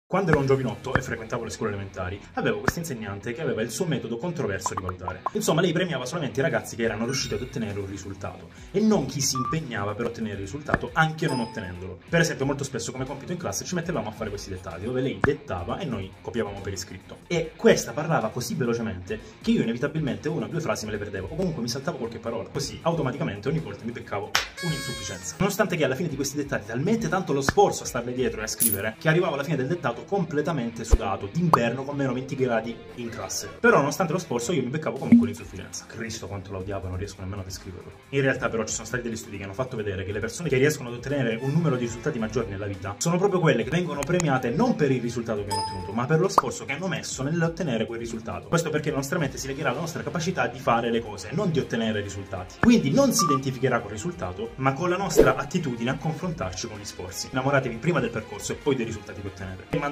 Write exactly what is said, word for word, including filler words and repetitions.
Quando ero un giovinotto e frequentavo le scuole elementari, avevo questa insegnante che aveva il suo metodo controverso di valutare. Insomma, lei premiava solamente i ragazzi che erano riusciti ad ottenere un risultato e non chi si impegnava per ottenere il risultato anche non ottenendolo. Per esempio, molto spesso come compito in classe ci mettevamo a fare questi dettati, dove lei dettava e noi copiavamo per iscritto. E questa parlava così velocemente che io inevitabilmente una o due frasi me le perdevo, o comunque mi saltavo qualche parola. Così, automaticamente, ogni volta mi beccavo un'insufficienza. Nonostante che alla fine di questi dettati talmente tanto lo sforzo a starle dietro e a scrivere, che arrivavo alla fine del dettato completamente sudato, d'inverno con meno venti gradi in classe. Però nonostante lo sforzo io mi beccavo comunque l'insufficienza. Cristo quanto la odiavo, non riesco nemmeno a descriverlo. In realtà però ci sono stati degli studi che hanno fatto vedere che le persone che riescono ad ottenere un numero di risultati maggiori nella vita sono proprio quelle che vengono premiate non per il risultato che hanno ottenuto, ma per lo sforzo che hanno messo nell'ottenere quel risultato. Questo perché la nostra mente si legherà alla nostra capacità di fare le cose, non di ottenere risultati. Quindi non si identificherà col risultato, ma con la nostra attitudine a confrontarci con gli sforzi. Innamoratevi prima del percorso e poi dei risultati che ottenere.